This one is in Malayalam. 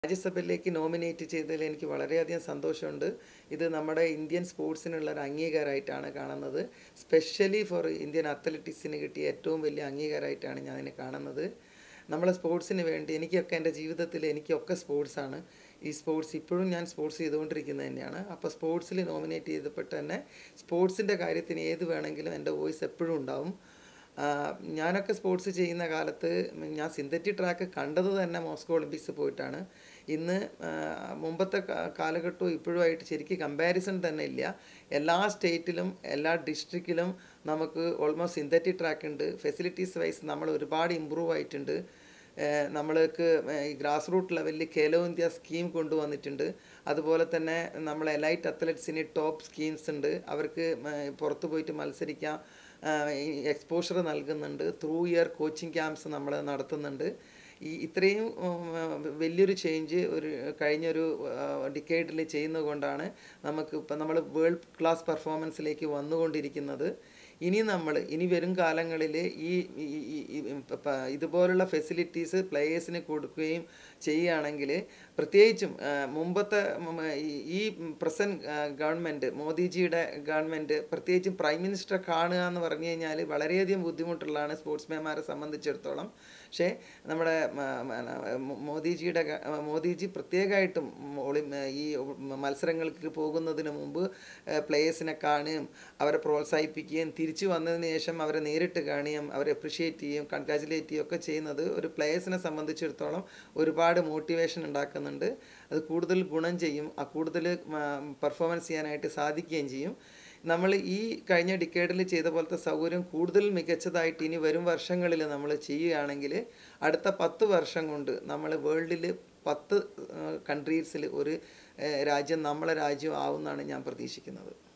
രാജ്യസഭയിലേക്ക് നോമിനേറ്റ് ചെയ്തതിൽ എനിക്ക് വളരെയധികം സന്തോഷമുണ്ട്. ഇത് നമ്മുടെ ഇന്ത്യൻ സ്പോർട്സിനുള്ള ഒരു അംഗീകാരമായിട്ടാണ് കാണുന്നത്. സ്പെഷ്യലി ഫോർ ഇന്ത്യൻ അത്ലറ്റിക്സിന് കിട്ടിയ ഏറ്റവും വലിയ അംഗീകാരമായിട്ടാണ് ഞാൻ അതിനെ കാണുന്നത്. നമ്മളെ സ്പോർട്സിന് വേണ്ടി എൻ്റെ ജീവിതത്തിൽ എനിക്കൊക്കെ സ്പോർട്സാണ്. ഈ സ്പോർട്സ് ഇപ്പോഴും ഞാൻ സ്പോർട്സ് ചെയ്തുകൊണ്ടിരിക്കുന്നത് തന്നെയാണ്. അപ്പോൾ സ്പോർട്സിൽ നോമിനേറ്റ് ചെയ്തപ്പോൾ തന്നെ സ്പോർട്സിൻ്റെ കാര്യത്തിന് ഏത് വേണമെങ്കിലും എൻ്റെ വോയിസ് എപ്പോഴും ഉണ്ടാവും. ഞാനൊക്കെ സ്പോർട്സ് ചെയ്യുന്ന കാലത്ത് ഞാൻ സിന്തറ്റിക് ട്രാക്ക് കണ്ടത് തന്നെ മോസ്കോ ഒളിമ്പിക്സ് പോയിട്ടാണ്. ഇന്ന് മുമ്പത്തെ കാലഘട്ടവും ഇപ്പോഴുമായിട്ട് ശരിക്കും കമ്പാരിസൺ തന്നെ ഇല്ല. എല്ലാ സ്റ്റേറ്റിലും എല്ലാ ഡിസ്ട്രിക്റ്റിലും നമുക്ക് ഓൾമോസ്റ്റ് സിന്തറ്റിക് ട്രാക്ക് ഉണ്ട്. ഫെസിലിറ്റീസ് വൈസ് നമ്മൾ ഒരുപാട് ഇമ്പ്രൂവ് ആയിട്ടുണ്ട്. നമ്മൾക്ക് ഈ ഗ്രാസ് റൂട്ട് ലെവലിൽ ഖേലോ ഇന്ത്യ സ്കീം കൊണ്ടുവന്നിട്ടുണ്ട്. അതുപോലെ തന്നെ നമ്മൾ എലൈറ്റ് അത്ലറ്റ്സിന് ടോപ്പ് സ്കീംസ് ഉണ്ട്. അവർക്ക് പുറത്ത് പോയിട്ട് മത്സരിക്കാം, എക്സ്പോഷർ നൽകുന്നുണ്ട്. ത്രൂ ഇയർ കോച്ചിങ് ക്യാമ്പ്സ് നമ്മൾ നടത്തുന്നുണ്ട്. ഇത്രയും വലിയൊരു ചേഞ്ച് കഴിഞ്ഞൊരു ഡിക്കേഡിൽ ചെയ്യുന്നത് കൊണ്ടാണ് നമുക്ക് ഇപ്പം നമ്മൾ വേൾഡ് ക്ലാസ് പെർഫോമൻസിലേക്ക് വന്നുകൊണ്ടിരിക്കുന്നത്. ഇനി വരും കാലങ്ങളിൽ ഇതുപോലുള്ള ഫെസിലിറ്റീസ് പ്ലേയേഴ്സിന് കൊടുക്കുകയും ചെയ്യുകയാണെങ്കിൽ, പ്രത്യേകിച്ചും മുമ്പത്തെ ഈ പ്രസൻറ്റ് ഗവൺമെൻറ്, മോദിജിയുടെ ഗവൺമെൻറ്, പ്രത്യേകിച്ചും പ്രൈം മിനിസ്റ്ററെ കാണുക എന്ന് പറഞ്ഞു കഴിഞ്ഞാൽ വളരെയധികം ബുദ്ധിമുട്ടുള്ളതാണ് സ്പോർട്സ്മാൻമാരെ സംബന്ധിച്ചിടത്തോളം. പക്ഷേ നമ്മുടെ മോദിജി പ്രത്യേകമായിട്ടും ഈ മത്സരങ്ങൾക്ക് പോകുന്നതിന് മുമ്പ് പ്ലേയേഴ്സിനെ കാണുകയും അവരെ പ്രോത്സാഹിപ്പിക്കുകയും തിരിച്ചു വന്നതിന് ശേഷം അവരെ നേരിട്ട് കാണുകയും അവരെ അപ്രിഷ്യേറ്റ് ചെയ്യുകയും കൺഗ്രാജുലേറ്റ് ചെയ്യുകയും ഒക്കെ ചെയ്യുന്നത് ഒരു പ്ലേയേഴ്സിനെ സംബന്ധിച്ചിടത്തോളം ഒരുപാട് മോട്ടിവേഷൻ ഉണ്ടാക്കുന്നുണ്ട്. അത് കൂടുതൽ ഗുണം ചെയ്യും, കൂടുതൽ പെർഫോമൻസ് ചെയ്യാനായിട്ട് സാധിക്കുകയും ചെയ്യും. നമ്മൾ ഈ കഴിഞ്ഞ ഡിക്കേഡിൽ ചെയ്ത പോലത്തെ സൗകര്യം കൂടുതൽ മികച്ചതായിട്ട് ഇനി വരും വർഷങ്ങളിൽ നമ്മൾ ചെയ്യുകയാണെങ്കിൽ അടുത്ത 10 വർഷം കൊണ്ട് നമ്മൾ വേൾഡിൽ 10 കൺട്രീസിൽ ഒരു രാജ്യം നമ്മളെ രാജ്യം ആവുമെന്നാണ് ഞാൻ പ്രതീക്ഷിക്കുന്നത്.